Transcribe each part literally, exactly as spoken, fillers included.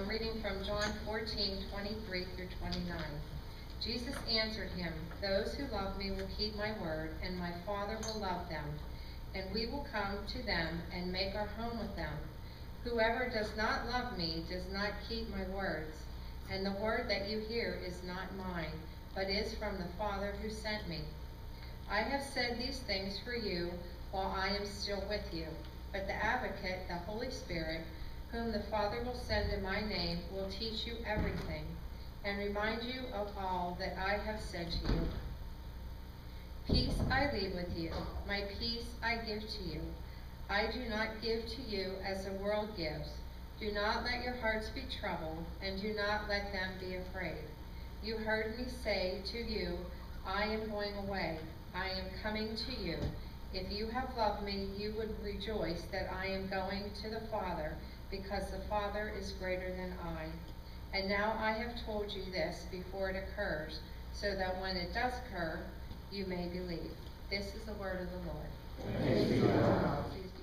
I'm reading from John fourteen, twenty-three through twenty-nine. Jesus answered him, "Those who love me will keep my word, and my Father will love them, and we will come to them and make our home with them. Whoever does not love me does not keep my words, and the word that you hear is not mine, but is from the Father who sent me. I have said these things for you while I am still with you, but the Advocate, the Holy Spirit, whom the Father will send in my name, will teach you everything, and remind you of all that I have said to you. Peace I leave with you, my peace I give to you. I do not give to you as the world gives. Do not let your hearts be troubled, and do not let them be afraid. You heard me say to you, I am going away. I am coming to you. If you have loved me, you would rejoice that I am going to the Father, because the Father is greater than I. And now I have told you this before it occurs, so that when it does occur, you may believe. This is the word of the Lord. Thanks be to God.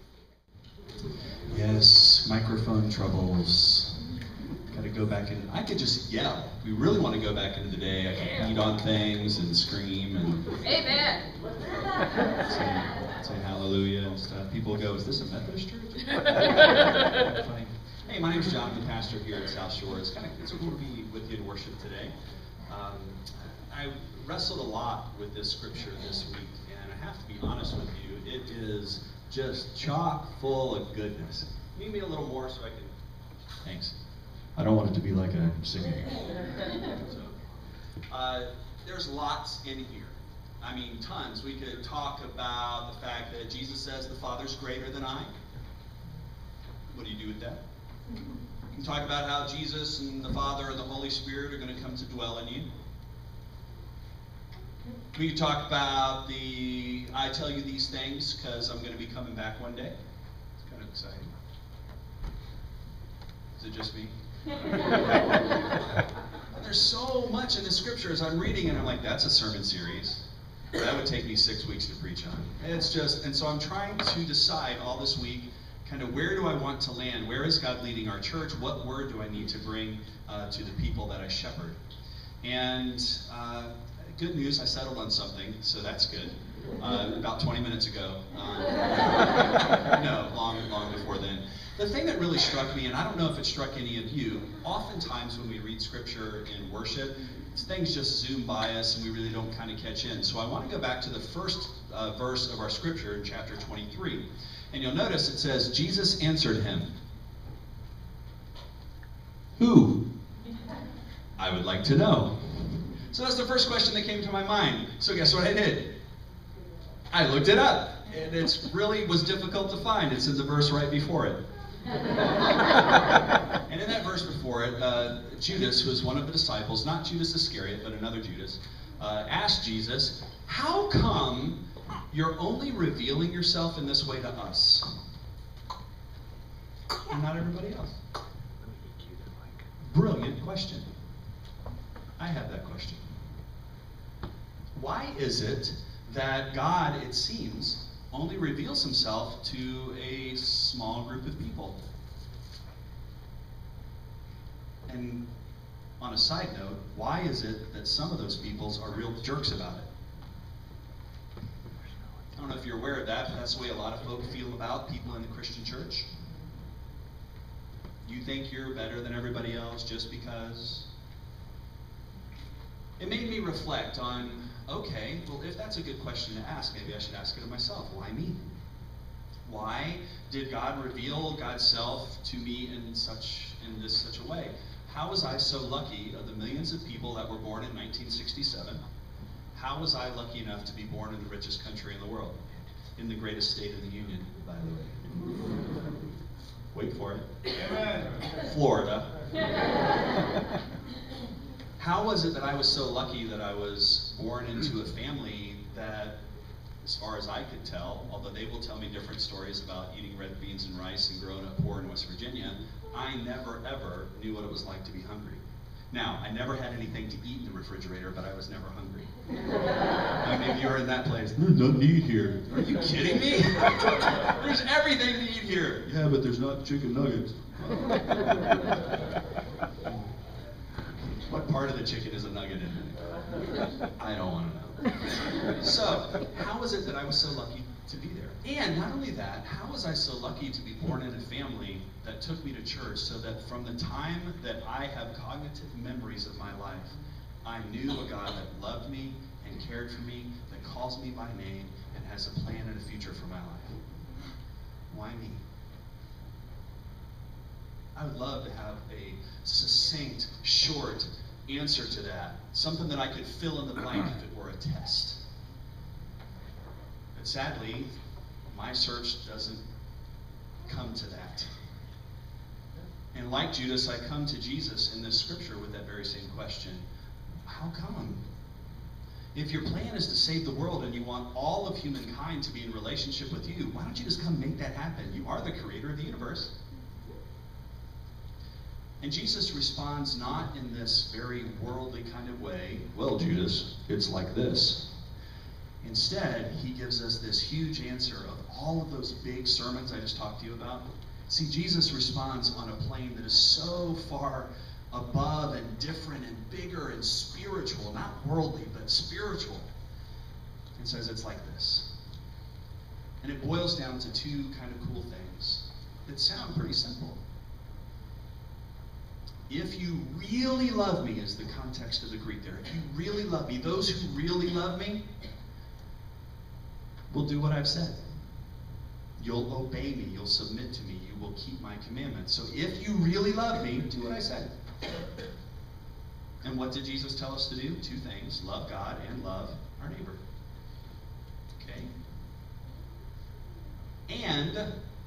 Yes, microphone troubles. Got to go back in. I could just yell. We really want to go back into the day. I can beat on things and scream and Amen. say, say hallelujah and stuff. People go, "Is this a Methodist church?" Funny. Hey, my name is John. I'm the pastor here at South Shore. It's kind of it's cool to be with you in worship today. Um, I wrestled a lot with this scripture this week, and I have to be honest with you. It is just chock full of goodness. Give me a little more so I can. Thanks. I don't want it to be like I'm singing. So, uh, there's lots in here. I mean, tons. We could talk about the fact that Jesus says the Father's greater than I. What do you do with that? We can talk about how Jesus and the Father and the Holy Spirit are going to come to dwell in you. We could talk about the, I tell you these things because I'm going to be coming back one day. It's kind of exciting. Is it just me? There's so much in the scripture as I'm reading, and I'm like, that's a sermon series. That would take me six weeks to preach on. It's just, and so I'm trying to decide all this week, kind of where do I want to land? Where is God leading our church? What word do I need to bring uh, to the people that I shepherd? And uh, good news, I settled on something, so that's good. Uh, about twenty minutes ago. Um, no, long, long before then. The thing that really struck me, and I don't know if it struck any of you, oftentimes when we read scripture in worship, things just zoom by us and we really don't kind of catch in. So I want to go back to the first uh, verse of our scripture in chapter twenty-three. And you'll notice it says, Jesus answered him. Who? I would like to know. So that's the first question that came to my mind. So guess what I did? I looked it up. And it really was difficult to find. It's in the verse right before it. And in that verse before it, uh, Judas, who was one of the disciples, not Judas Iscariot, but another Judas, uh, asked Jesus, how come you're only revealing yourself in this way to us and not everybody else? Brilliant question. I have that question. Why is it that God, it seems, only reveals himself to a small group of people? And on a side note, why is it that some of those peoples are real jerks about it? I don't know if you're aware of that, but that's the way a lot of folk feel about people in the Christian church. You think you're better than everybody else just because. It made me reflect on, okay, well, if that's a good question to ask, maybe I should ask it of myself. Why me? Why did God reveal God's self to me in such in this such a way? How was I so lucky of the millions of people that were born in nineteen sixty-seven? How was I lucky enough to be born in the richest country in the world? In the greatest state of the Union, by the way. Wait for it. Amen. Florida. How was it that I was so lucky that I was born into a family that, as far as I could tell, although they will tell me different stories about eating red beans and rice and growing up poor in West Virginia, I never ever knew what it was like to be hungry. Now, I never had anything to eat in the refrigerator, but I was never hungry. Now, maybe you're in that place. There's nothing to eat here. Are you kidding me? There's everything to eat here. Yeah, but there's not chicken nuggets. a chicken is a nugget in it? I don't want to know. So, how was it that I was so lucky to be there? And not only that, how was I so lucky to be born in a family that took me to church so that from the time that I have cognitive memories of my life, I knew a God that loved me and cared for me, that calls me by name, and has a plan and a future for my life? Why me? I would love to have a succinct, short answer to that. Something that I could fill in the blank if it were a test. But sadly, my search doesn't come to that. And like Judas, I come to Jesus in this scripture with that very same question. How come? If your plan is to save the world and you want all of humankind to be in relationship with you, why don't you just come make that happen? You are the creator of the universe. And Jesus responds not in this very worldly kind of way, well, Judas, it's like this. Instead, he gives us this huge answer of all of those big sermons I just talked to you about. See, Jesus responds on a plane that is so far above and different and bigger and spiritual, not worldly, but spiritual, and says it's like this. And it boils down to two kind of cool things that sound pretty simple. If you really love me is the context of the Greek there. If you really love me, those who really love me will do what I've said. You'll obey me. You'll submit to me. You will keep my commandments. So if you really love me, do what I said. And what did Jesus tell us to do? Two things. Love God and love our neighbor. Okay? And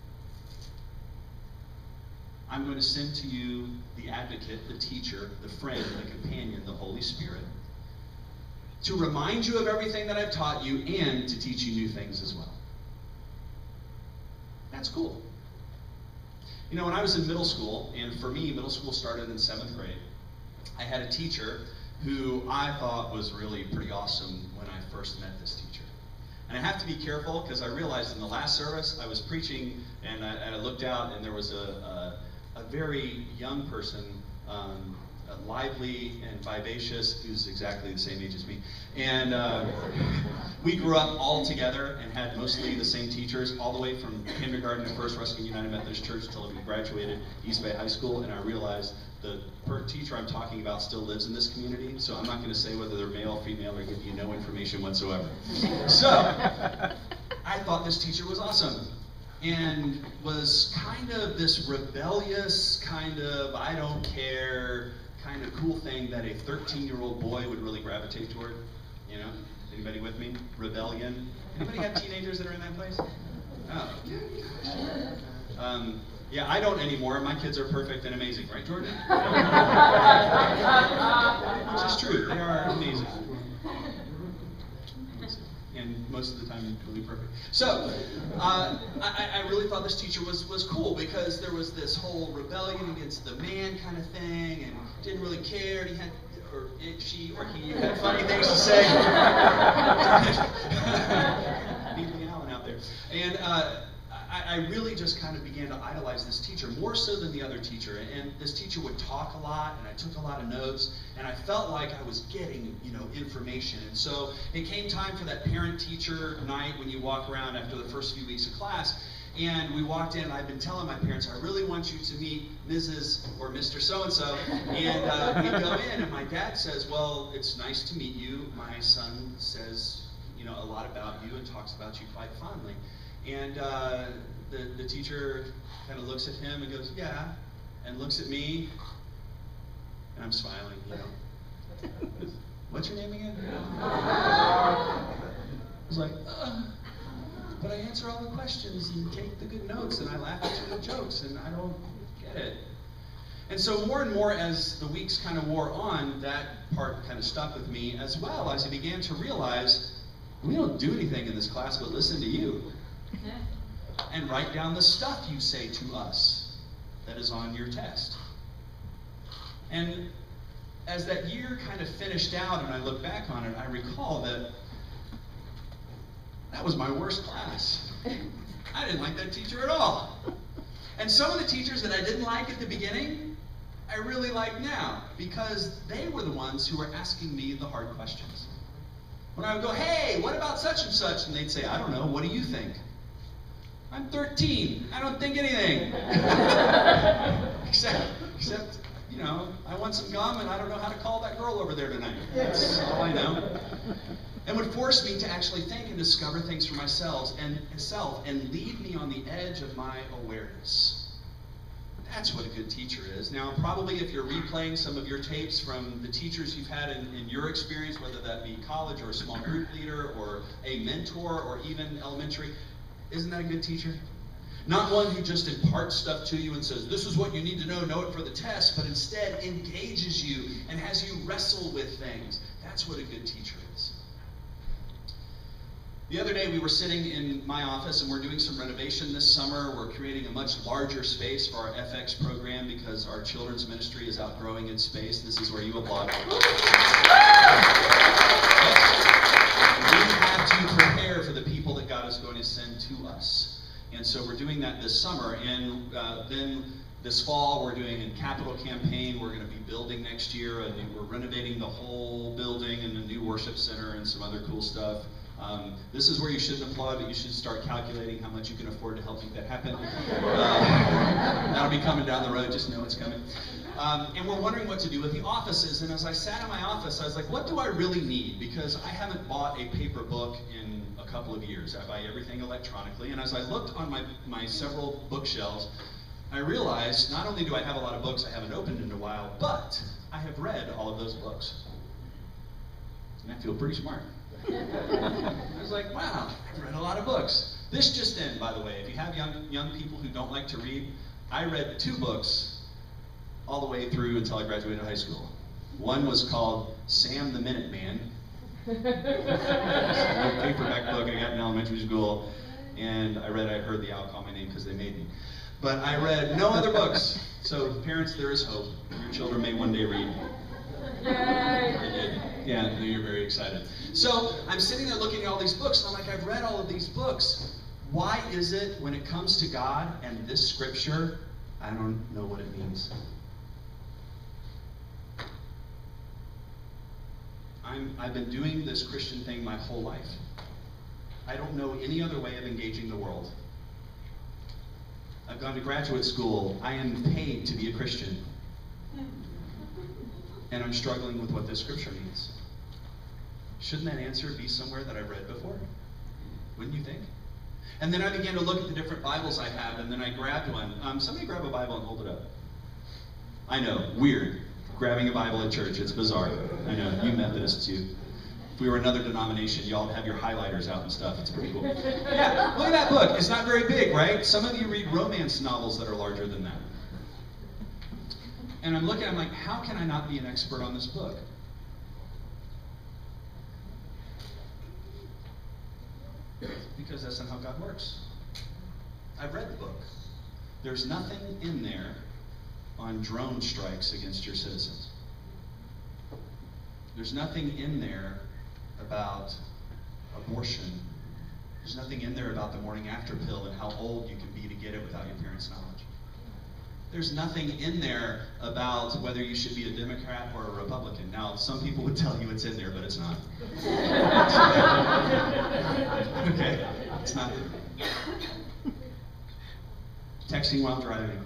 I'm going to send to you the advocate, the teacher, the friend, the companion, the Holy Spirit, to remind you of everything that I've taught you and to teach you new things as well. That's cool. You know, when I was in middle school, and for me, middle school started in seventh grade, I had a teacher who I thought was really pretty awesome when I first met this teacher. And I have to be careful because I realized in the last service I was preaching and I, and I looked out and there was a, a, a very young person, um, lively and vivacious, who's exactly the same age as me. And uh, we grew up all together and had mostly the same teachers all the way from kindergarten to First Ruskin United Methodist Church until we graduated East Bay High School. And I realized the per teacher I'm talking about still lives in this community, so I'm not going to say whether they're male, female, or give you no information whatsoever. So, I thought this teacher was awesome, and was kind of this rebellious, kind of, I don't care, kind of cool thing that a thirteen-year-old boy would really gravitate toward. You know? Anybody with me? Rebellion. Anybody have teenagers that are in that place? Oh. Um, Yeah, I don't anymore. My kids are perfect and amazing, right, Jordan? Which is true. They are amazing. And most of the time, really perfect. So, uh, I, I really thought this teacher was, was cool because there was this whole rebellion against the man kind of thing, and didn't really care. And he had, or it, she or he had funny things to say. Neely Allen out there. And, uh, I really just kind of began to idolize this teacher, more so than the other teacher. And this teacher would talk a lot, and I took a lot of notes, and I felt like I was getting, you know, information. And so it came time for that parent-teacher night when you walk around after the first few weeks of class. And we walked in, and I've been telling my parents, I really want you to meet Missus or Mister So-and-so. And uh, we go in, and my dad says, well, it's nice to meet you. My son says, you know, a lot about you and talks about you quite fondly. And uh, the, the teacher kind of looks at him and goes, yeah, and looks at me, and I'm smiling, you know. What's your name again? I was like, uh, but I answer all the questions and take the good notes, and I laugh at the jokes, and I don't get it. And so more and more as the weeks kind of wore on, that part kind of stuck with me, as well as I began to realize, we don't do anything in this class but listen to you. And write down the stuff you say to us that is on your test. And as that year kind of finished out and I look back on it, I recall that that was my worst class. I didn't like that teacher at all. And some of the teachers that I didn't like at the beginning, I really like now, because they were the ones who were asking me the hard questions. When I would go, hey, what about such and such? And they'd say, I don't know, what do you think? I'm thirteen, I don't think anything. except, except, you know, I want some gum and I don't know how to call that girl over there tonight. That's all I know. And would force me to actually think and discover things for myself and, self and lead me on the edge of my awareness. That's what a good teacher is. Now, probably if you're replaying some of your tapes from the teachers you've had in, in your experience, whether that be college or a small group leader or a mentor or even elementary, isn't that a good teacher? Not one who just imparts stuff to you and says, this is what you need to know, know it for the test, but instead engages you and has you wrestle with things. That's what a good teacher is. The other day we were sitting in my office and we're doing some renovation this summer. We're creating a much larger space for our F X program because our children's ministry is outgrowing its space. This is where you applaud. We have to prepare for the people that God is going to send to us. And so we're doing that this summer. And uh, then this fall we're doing a capital campaign. We're going to be building next year. And we're renovating the whole building and a new worship center and some other cool stuff. Um, this is where you shouldn't applaud, but you should start calculating how much you can afford to help make that happen. Uh, that'll be coming down the road, just know it's coming. Um, and we're wondering what to do with the offices, and as I sat in my office, I was like, what do I really need? Because I haven't bought a paper book in a couple of years. I buy everything electronically, and as I looked on my, my several bookshelves, I realized not only do I have a lot of books I haven't opened in a while, but I have read all of those books. And I feel pretty smart. I was like, wow, I've read a lot of books. This just in, by the way, if you have young young people who don't like to read, I read two books all the way through until I graduated high school. One was called Sam the Minuteman. It's a paperback book I got in elementary school, and I read I Heard the Owl Call My Name because they made me. But I read no other books. So parents, there is hope. Your children may one day read. I did. Yeah, you're very excited. So I'm sitting there looking at all these books, and I'm like, I've read all of these books. Why is it when it comes to God and this scripture, I don't know what it means? I'm, I've been doing this Christian thing my whole life. I don't know any other way of engaging the world. I've gone to graduate school. I am paid to be a Christian. And I'm struggling with what this scripture means. Shouldn't that answer be somewhere that I've read before? Wouldn't you think? And then I began to look at the different Bibles I have, and then I grabbed one. Um, somebody grab a Bible and hold it up. I know, weird. Grabbing a Bible at church, it's bizarre. I know, you Methodists, you. If we were another denomination, y'all have your highlighters out and stuff. It's pretty cool. Yeah, look at that book. It's not very big, right? Some of you read romance novels that are larger than that. And I'm looking, I'm like, how can I not be an expert on this book? Because that's not how God works. I've read the book. There's nothing in there on drone strikes against your citizens. There's nothing in there about abortion. There's nothing in there about the morning after pill and how old you can be to get it without your parents' knowledge. There's nothing in there about whether you should be a Democrat or a Republican. Now, some people would tell you it's in there, but it's not. Okay? It's not there. Texting while driving.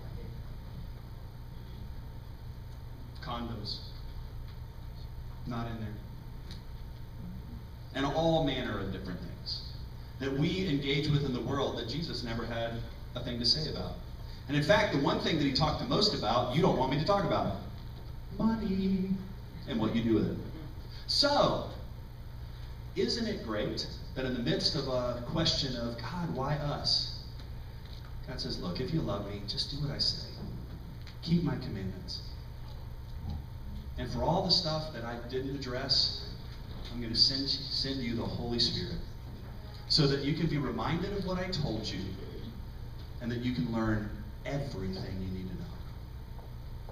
Condoms. Not in there. And all manner of different things that we engage with in the world that Jesus never had a thing to say about. And in fact, the one thing that he talked the most about, you don't want me to talk about. Money. And what you do with it. So, isn't it great that in the midst of a question of, God, why us? God says, look, if you love me, just do what I say. Keep my commandments. And for all the stuff that I didn't address, I'm going to send, send you the Holy Spirit so that you can be reminded of what I told you and that you can learn everything you need to know.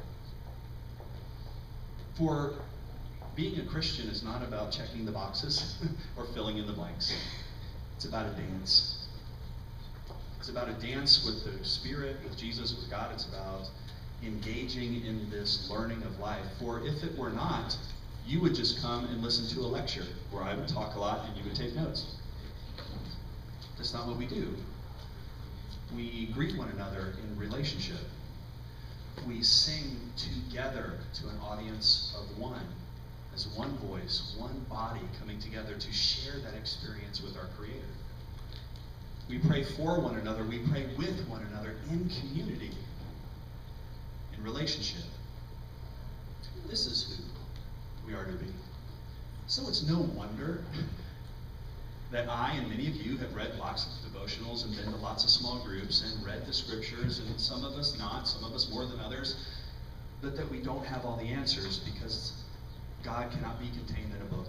For being a Christian is not about checking the boxes or filling in the blanks. It's about a dance. It's about a dance with the Spirit, with Jesus, with God. It's about engaging in this learning of life. For if it were not, you would just come and listen to a lecture where I would talk a lot and you would take notes. That's not what we do. We greet one another in relationship. We sing together to an audience of one, as one voice, one body coming together to share that experience with our Creator. We pray for one another. We pray with one another in community, in relationship. This is who we are to be. So it's no wonder that I and many of you have read lots of devotionals and been to lots of small groups and read the scriptures, and some of us not, some of us more than others, but that we don't have all the answers, because God cannot be contained in a book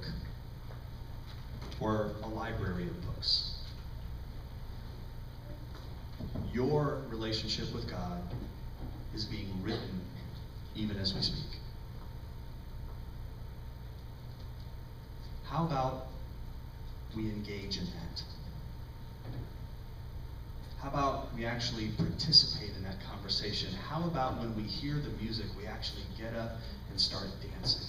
or a library of books. Your relationship with God is being written even as we speak. How about we engage in that? How about we actually participate in that conversation? How about when we hear the music, we actually get up and start dancing?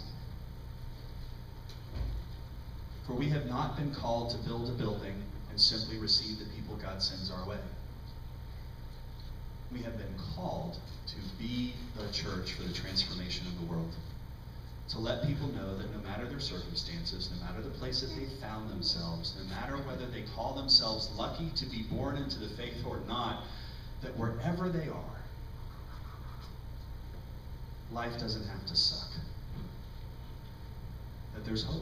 For we have not been called to build a building and simply receive the people God sends our way. We have been called to be the church for the transformation of the world. To let people know that no matter their circumstances, no matter the place that they found themselves, no matter whether they call themselves lucky to be born into the faith or not, that wherever they are, life doesn't have to suck. That there's hope.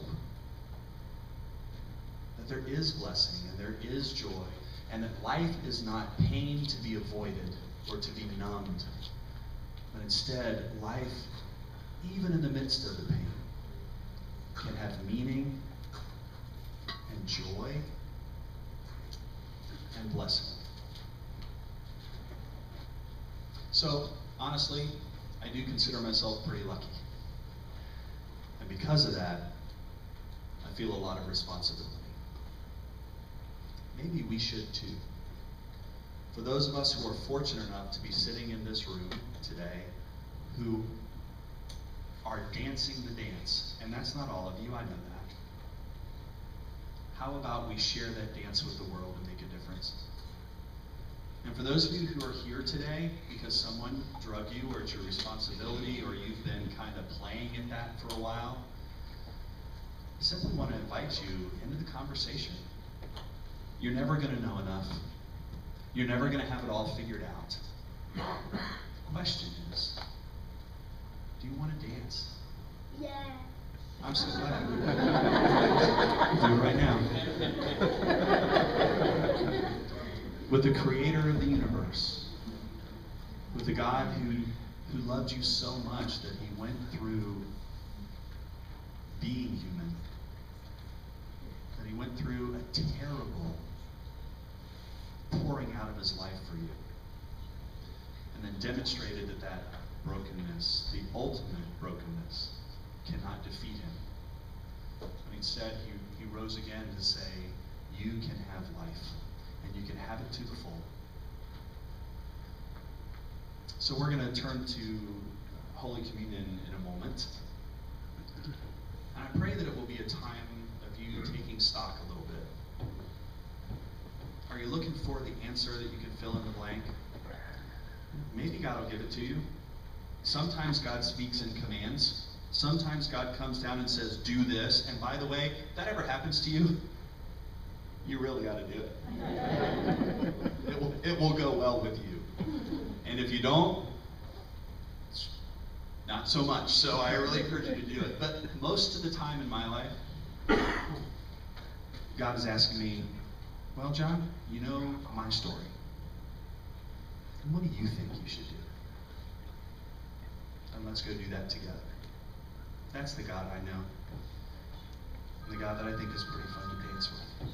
That there is blessing and there is joy. And that life is not pain to be avoided or to be numbed. But instead, life, even in the midst of the pain, can have meaning and joy and blessing. So, honestly, I do consider myself pretty lucky. And because of that, I feel a lot of responsibility. Maybe we should too. For those of us who are fortunate enough to be sitting in this room today, who are dancing the dance, and that's not all of you, I know that. How about we share that dance with the world and make a difference? And for those of you who are here today because someone drug you, or it's your responsibility, or you've been kind of playing at that for a while, I simply want to invite you into the conversation. You're never going to know enough. You're never going to have it all figured out. The question is, do you want to dance? Yeah. I'm so glad. Do it right now. With the Creator of the universe, with the God who, who loved you so much that he went through being human, that he went through a terrible pouring out of his life for you, and then demonstrated that that brokenness, the ultimate brokenness, cannot defeat him. And instead, he, he rose again to say, you can have life, and you can have it to the full. So we're going to turn to Holy Communion in a moment. And I pray that it will be a time of you taking stock a little bit. Are you looking for the answer that you can fill in the blank? Maybe God will give it to you. Sometimes God speaks in commands. Sometimes God comes down and says, do this. And by the way, if that ever happens to you, you really got to do it. It will, it will go well with you. And if you don't, not so much. So I really encourage you to do it. But most of the time in my life, God is asking me, well, John, you know my story. And what do you think you should do? And let's go do that together. That's the God I know. And the God that I think is pretty fun to dance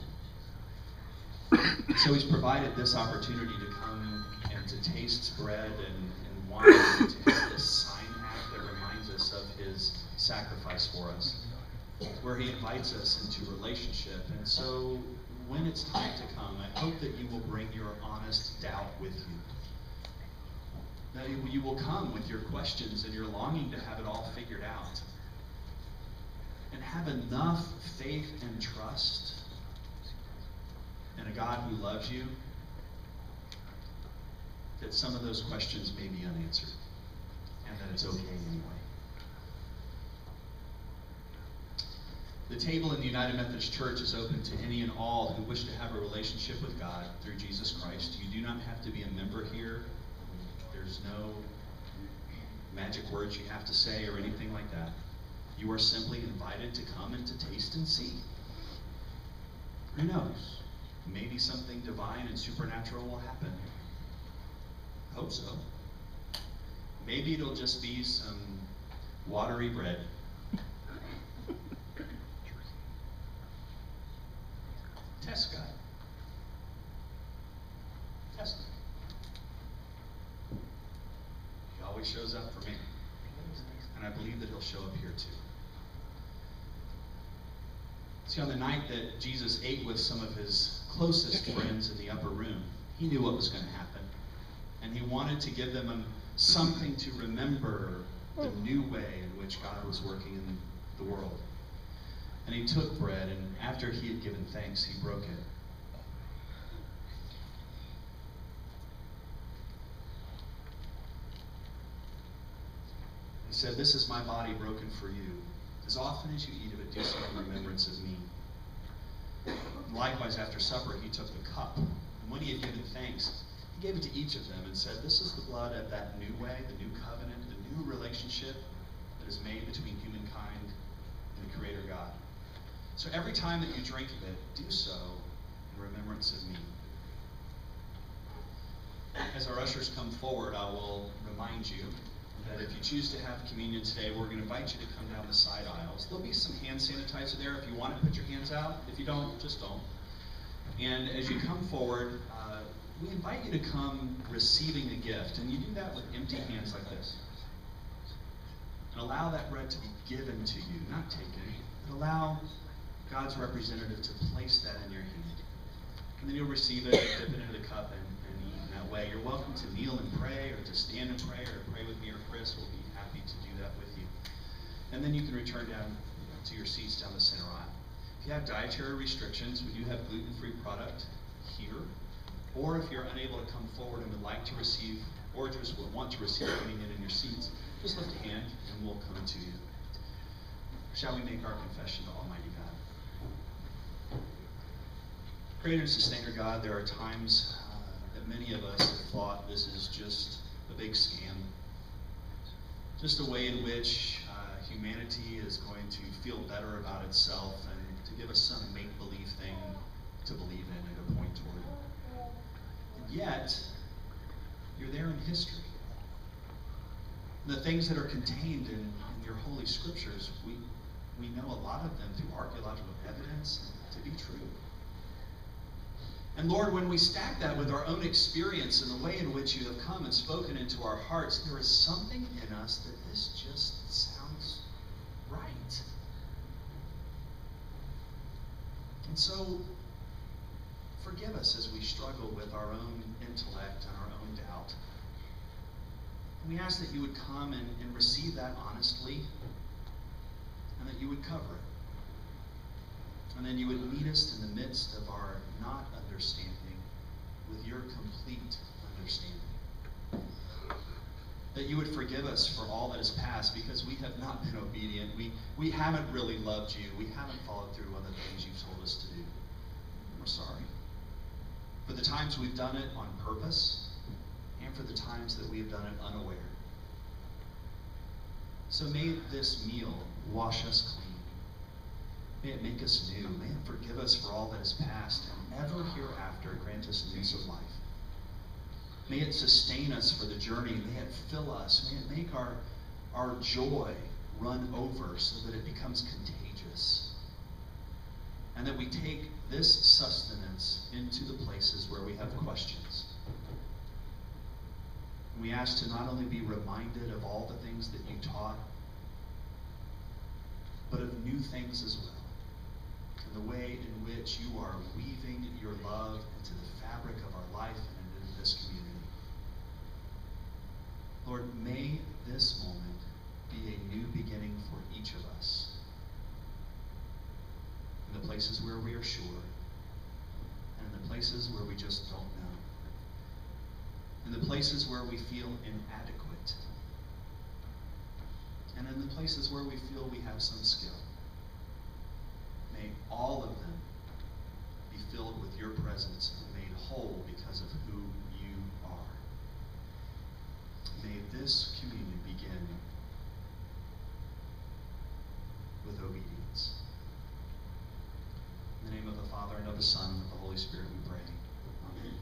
with. So he's provided this opportunity to come and to taste bread and, and wine, and to have this sign act that reminds us of his sacrifice for us, where he invites us into relationship. And so when it's time to come, I hope that you will bring your honest doubt with you. That you will come with your questions and your longing to have it all figured out. And have enough faith and trust in a God who loves you that some of those questions may be unanswered and that it's okay anyway. The table in the United Methodist Church is open to any and all who wish to have a relationship with God through Jesus Christ. You do not have to be a member here. There's no magic words you have to say or anything like that. You are simply invited to come and to taste and see. Who knows? Maybe something divine and supernatural will happen. I hope so. Maybe it'll just be some watery bread. Test God. Test him. He always shows up for me. And I believe that he'll show up here too. See, on the night that Jesus ate with some of his closest friends in the upper room, he knew what was going to happen. And he wanted to give them um, something to remember the new way in which God was working in the world. And he took bread, and after he had given thanks, he broke it. He said, "This is my body broken for you. As often as you eat of it, do so in remembrance of me." And likewise, after supper, he took the cup. And when he had given thanks, he gave it to each of them and said, "This is the blood of that new way, the new covenant, the new relationship that is made between humankind and the Creator God. So every time that you drink of it, do so in remembrance of me." As our ushers come forward, I will remind you that if you choose to have communion today, we're going to invite you to come down the side aisles. There'll be some hand sanitizer there. If you want to put your hands out. If you don't, just don't. And as you come forward, uh, we invite you to come receiving a gift. And you do that with empty hands like this. And allow that bread to be given to you, not taken. But allow God's representative to place that in your hand. And then you'll receive it, dip it into the cup, and, and eat in that way. You're welcome to kneel and pray, or to stand and pray, or to pray with me or Chris. We'll be happy to do that with you. And then you can return down to your seats down the center aisle. If you have dietary restrictions, we do have gluten-free product here. Or if you're unable to come forward and would like to receive, or just would want to receive communion in your seats, just lift a hand and we'll come to you. Shall we make our confession to Almighty God? Creator and sustainer God, there are times uh, that many of us have thought this is just a big scam. Just a way in which uh, humanity is going to feel better about itself and to give us some make-believe thing to believe in and to point toward. And yet, you're there in history. The things that are contained in, in your holy scriptures, we, we know a lot of them through archaeological evidence to be true. And Lord, when we stack that with our own experience and the way in which you have come and spoken into our hearts, there is something in us that this just sounds right. And so, forgive us as we struggle with our own intellect and our own doubt. And we ask that you would come and, and receive that honestly, and that you would cover it. And then you would meet us in the midst of our not understanding with your complete understanding. That you would forgive us for all that has passed because we have not been obedient. We, we haven't really loved you. We haven't followed through on the things you've told us to do. We're sorry. For the times we've done it on purpose and for the times that we have done it unaware. So may this meal wash us clean. May it make us new. May it forgive us for all that is past, and ever hereafter grant us news of life. May it sustain us for the journey. May it fill us. May it make our, our joy run over so that it becomes contagious. And that we take this sustenance into the places where we have questions. And we ask to not only be reminded of all the things that you taught, but of new things as well. The way in which you are weaving your love into the fabric of our life and into this community. Lord, may this moment be a new beginning for each of us. In the places where we are sure, and in the places where we just don't know. In the places where we feel inadequate. And in the places where we feel we have some skill. May all of them be filled with your presence and made whole because of who you are. May this communion begin with obedience. In the name of the Father, and of the Son, and of the Holy Spirit, we pray. Amen.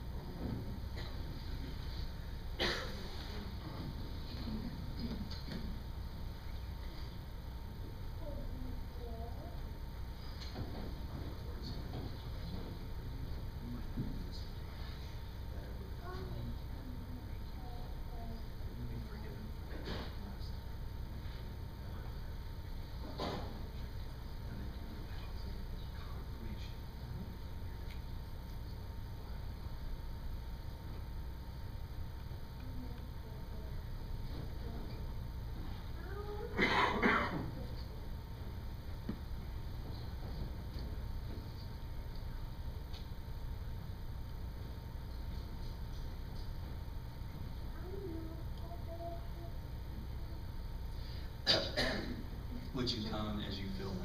Would you come as you feel led?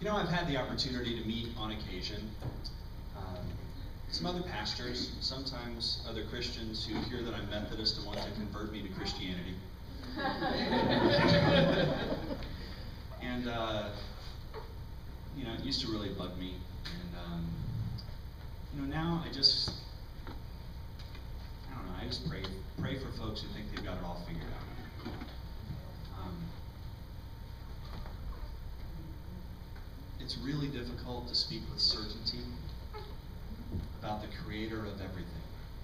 You know, I've had the opportunity to meet on occasion um, some other pastors, sometimes other Christians who hear that I'm Methodist and want to convert me to Christianity. And, uh, you know, it used to really bug me. And, um, you know, now I just, I don't know, I just pray, pray for folks who think they've got it all figured out. Um, it's really difficult to speak with certainty about the creator of everything.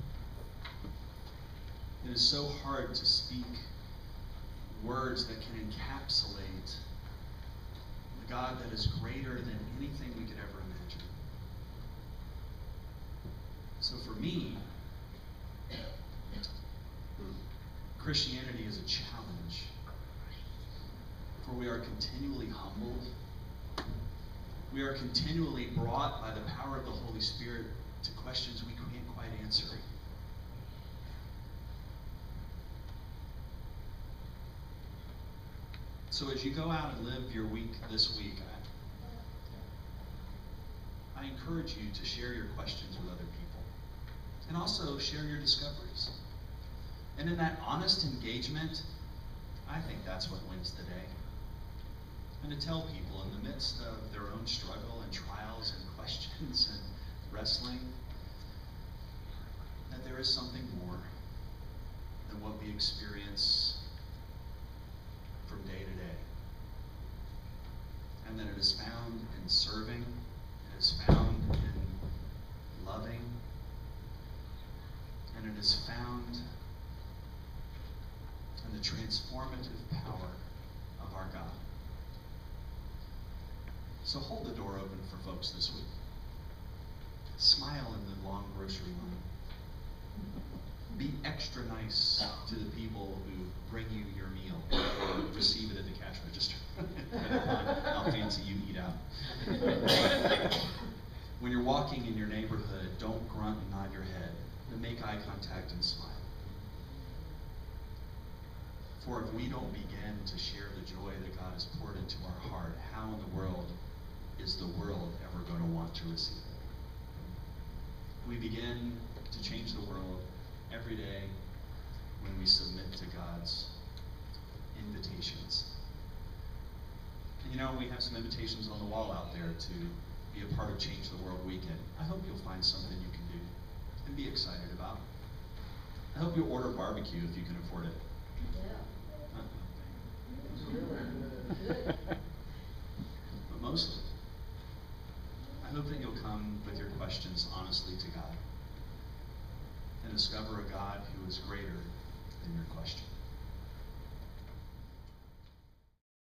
It is so hard to speak words that can encapsulate the God that is greater than anything we could ever imagine. So for me, Christianity is a challenge, for we are continually humbled. We are continually brought by the power of the Holy Spirit to questions we can't quite answer. So as you go out and live your week this week, I, I encourage you to share your questions with other people. And also share your discoveries. And in that honest engagement, I think that's what wins the day. And to tell people in the midst of their own struggle and trials and questions and wrestling, that there is something more than what we experience from day to day. And that it is found in serving, it is found in loving, and it is found in the transformative power of our God. So hold the door open for folks this week. Smile in the long grocery line. Be extra nice to the people who bring you your meal or receive it at the cash register. How fancy you eat out. When you're walking in your neighborhood, don't grunt and nod your head, but make eye contact and smile. For if we don't begin to share the joy that God has poured into our heart, how in the world is the world ever going to want to receive it? We begin to change the world every day when we submit to God's invitations. And you know, we have some invitations on the wall out there to be a part of Change the World Weekend. I hope you'll find something you can do and be excited about. I hope you'll order barbecue if you can afford it. But mostly, I hope that you'll come with your questions honestly to God and discover a God who is greater than your questions.